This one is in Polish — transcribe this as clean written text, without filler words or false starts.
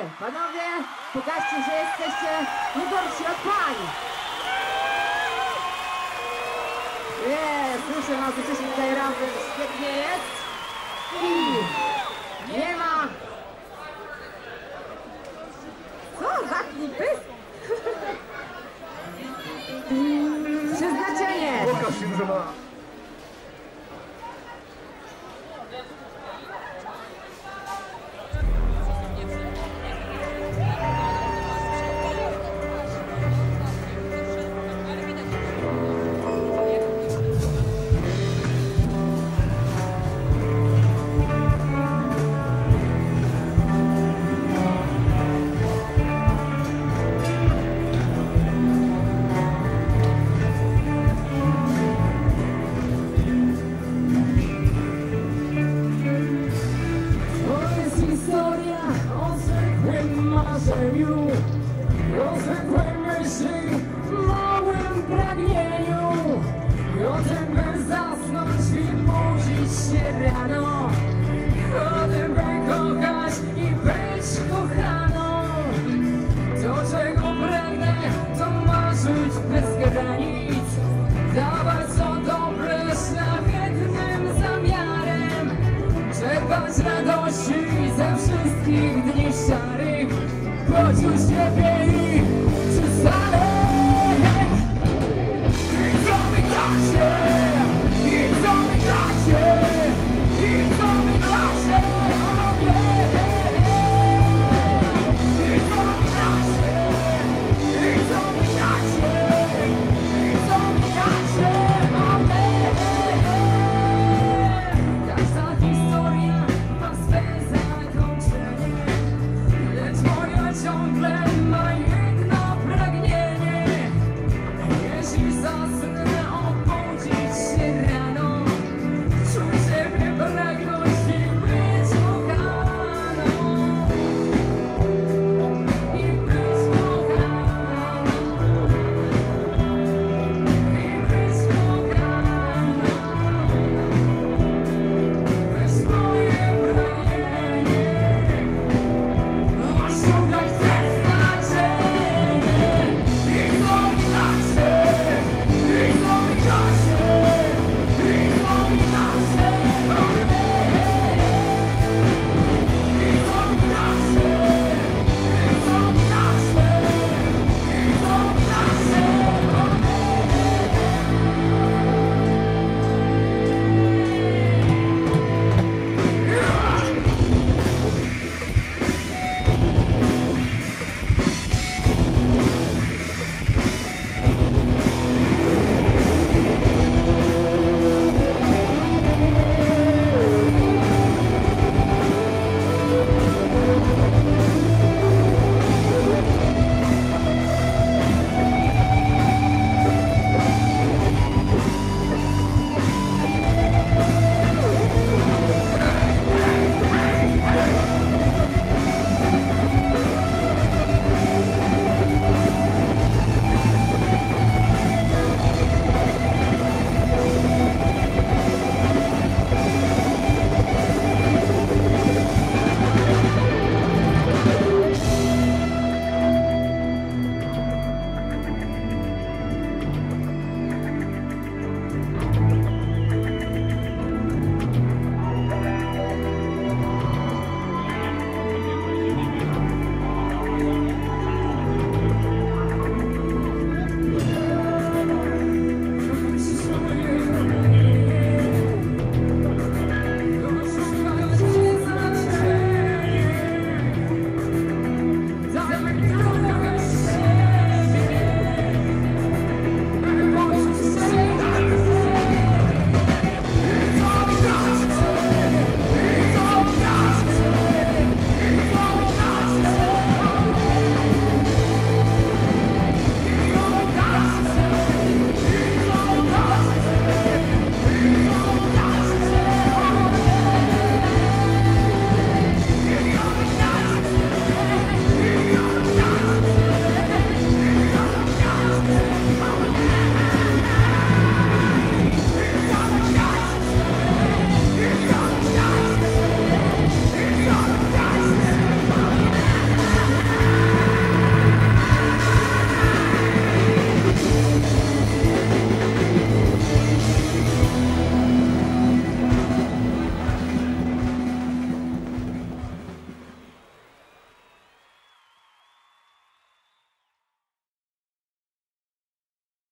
Panowie, pokażcie, że jesteście nie gorsi od pań. Słyszę was, jesteśmy tutaj razem, świetnie jest. I nie ma. Co? Zaknij pysk? Przeznaczenie. Pokaż im, że ma. O zwykłej myśli, małym pragnieniu i o tym, by zasnąć i budzić się rano, o tym, by kochać i być kochaną. To, czego pragnę, to marzyć bez granic, dawać co dobre szlachetnym zamiarem, czerpać radości ze wszystkich dni szarych. Choć już nie wiem.